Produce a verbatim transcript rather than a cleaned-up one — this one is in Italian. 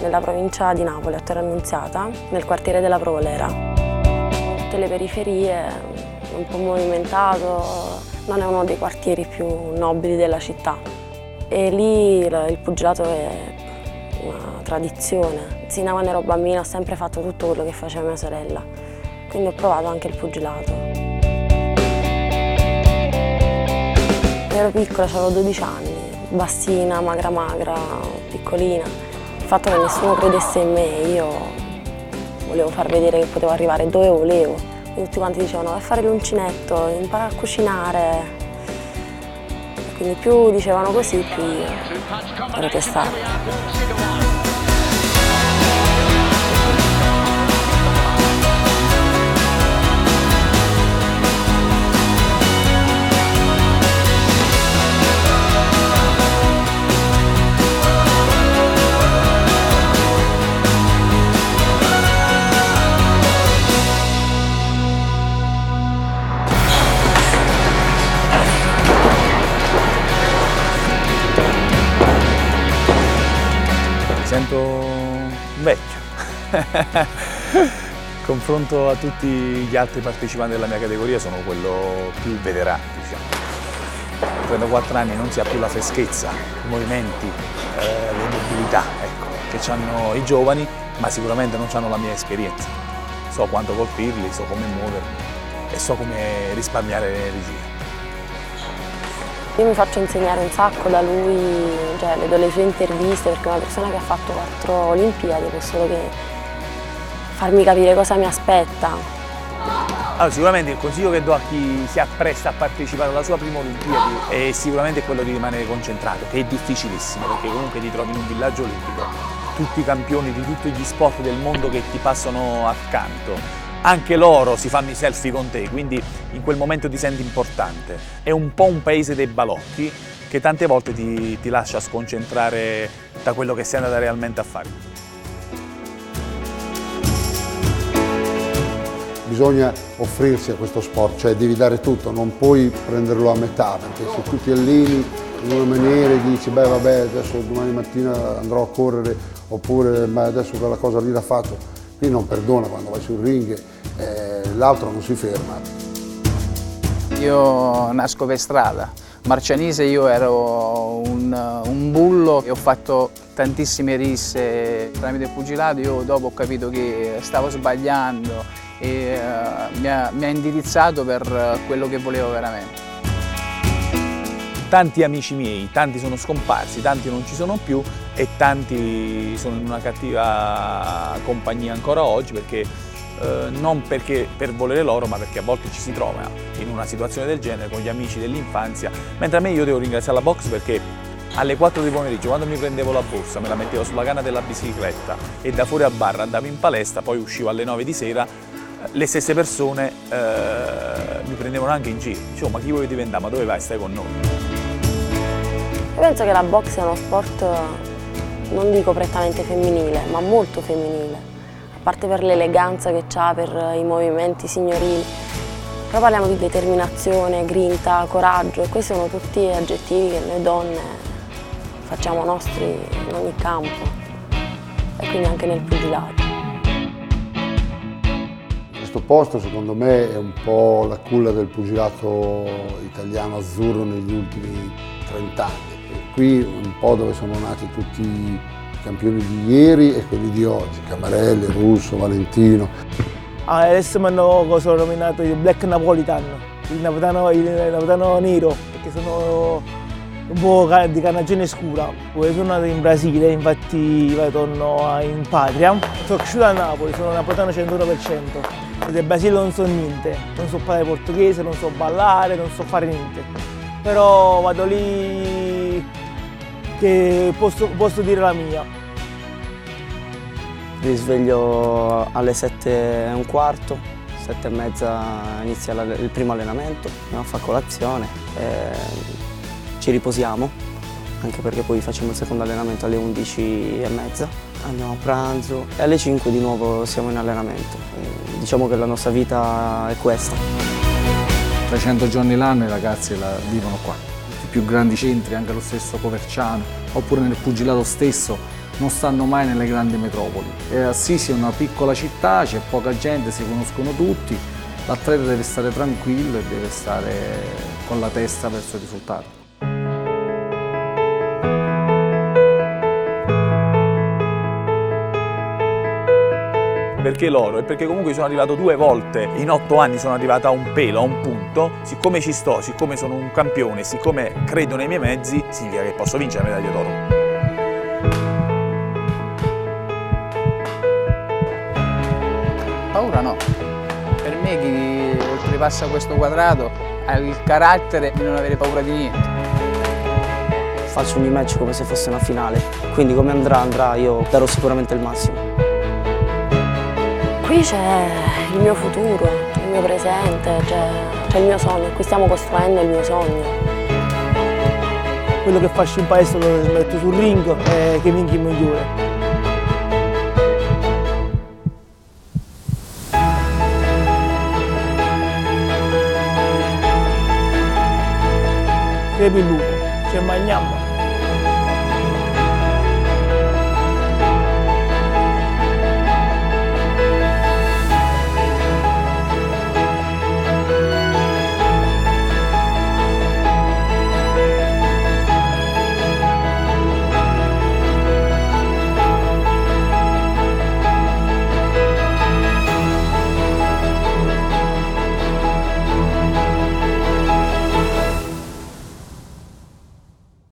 nella provincia di Napoli, a Torre Annunziata, nel quartiere della Provolera. Tutte le periferie, un po' movimentato, non è uno dei quartieri più nobili della città. E lì il pugilato è una tradizione. Sin da quando ero bambina ho sempre fatto tutto quello che faceva mia sorella, quindi ho provato anche il pugilato. Ero piccola, avevo dodici anni, bassina, magra magra, piccolina. Il fatto che nessuno credesse in me, io volevo far vedere che potevo arrivare dove volevo. E tutti quanti dicevano vai a fare l'uncinetto, impara a cucinare. E quindi più dicevano così, più io ero testata. Mi sento vecchio. Confronto a tutti gli altri partecipanti della mia categoria sono quello più veterano, diciamo. trentaquattro anni non si ha più la freschezza, i movimenti, eh, le mobilità, ecco, che hanno i giovani, ma sicuramente non hanno la mia esperienza. So quanto colpirli, so come muovermi e so come risparmiare energia. Io mi faccio insegnare un sacco da lui, cioè le do le sue interviste perché è una persona che ha fatto quattro Olimpiadi, può solo che farmi capire cosa mi aspetta. Allora, sicuramente il consiglio che do a chi si appresta a partecipare alla sua prima Olimpiadi è sicuramente quello di rimanere concentrato, che è difficilissimo perché comunque ti trovi in un villaggio olimpico, tutti i campioni di tutti gli sport del mondo che ti passano accanto. Anche loro si fanno i selfie con te, quindi in quel momento ti senti importante. È un po' un paese dei balocchi che tante volte ti, ti lascia sconcentrare da quello che sei andata realmente a fare. Bisogna offrirsi a questo sport, cioè devi dare tutto, non puoi prenderlo a metà, perché se tu ti alleni in una maniera e dici beh vabbè adesso domani mattina andrò a correre oppure ma adesso quella cosa lì l'ha fatto, qui non perdona quando vai sul ring, eh, l'altro non si ferma. Io nasco per strada, Marcianise io ero un, un bullo e ho fatto tantissime risse tramite il pugilato. Io dopo ho capito che stavo sbagliando e uh, mi, ha, mi ha indirizzato per quello che volevo veramente. Tanti amici miei, tanti sono scomparsi, tanti non ci sono più e tanti sono in una cattiva compagnia ancora oggi perché eh, non perché per volere loro ma perché a volte ci si trova in una situazione del genere con gli amici dell'infanzia, mentre a me io devo ringraziare la box perché alle quattro di pomeriggio quando mi prendevo la borsa me la mettevo sulla canna della bicicletta e da fuori al bar andavo in palestra, poi uscivo alle nove di sera, le stesse persone eh, mi prendevano anche in giro, dicevo ma chi vuoi diventare, ma dove vai, stai con noi? Io penso che la box sia uno sport, non dico prettamente femminile, ma molto femminile, a parte per l'eleganza che ha, per i movimenti signorili. Però parliamo di determinazione, grinta, coraggio, e questi sono tutti aggettivi che noi donne facciamo nostri in ogni campo, e quindi anche nel pugilato. Questo posto secondo me è un po' la culla del pugilato italiano azzurro negli ultimi trent'anni. Qui un po' dove sono nati tutti i campioni di ieri e quelli di oggi, Camarelli, Russo, Valentino. Ah, adesso mi hanno sono nominato il Black Napolitan, il napoletano, il napoletano nero, perché sono un po' di carnagione scura. Poi sono nato in Brasile, infatti torno in patria. Sono cresciuto a Napoli, sono napoletano centuno per cento. Del Brasile non so niente, non so parlare portoghese, non so ballare, non so fare niente. Però vado lì che posso, posso dire la mia. Mi sveglio alle sette e un quarto, sette e mezza inizia il primo allenamento, andiamo a fare colazione, e ci riposiamo, anche perché poi facciamo il secondo allenamento alle undici e mezza, andiamo a pranzo e alle cinque di nuovo siamo in allenamento. E diciamo che la nostra vita è questa. trecento giorni l'anno i ragazzi la vivono qua, i più grandi centri, anche lo stesso Coverciano, oppure nel pugilato stesso, non stanno mai nelle grandi metropoli. E Assisi è una piccola città, c'è poca gente, si conoscono tutti, l'atleta deve stare tranquillo e deve stare con la testa verso il risultato. Perché loro? E perché comunque sono arrivato due volte, in otto anni sono arrivato a un pelo, a un punto, siccome ci sto, siccome sono un campione, siccome credo nei miei mezzi, significa che posso vincere la medaglia d'oro. Paura no. Per me chi oltrepassa questo quadrato ha il carattere di non avere paura di niente. Faccio ogni match come se fosse una finale, quindi come andrà andrà, io darò sicuramente il massimo. Qui c'è il mio futuro, c'è il mio presente, c'è il mio sogno, qui stiamo costruendo il mio sogno. Quello che faccio in palestra lo metto sul ring e che vinchi il migliore. Crepi il lupo, c'è Magnamma.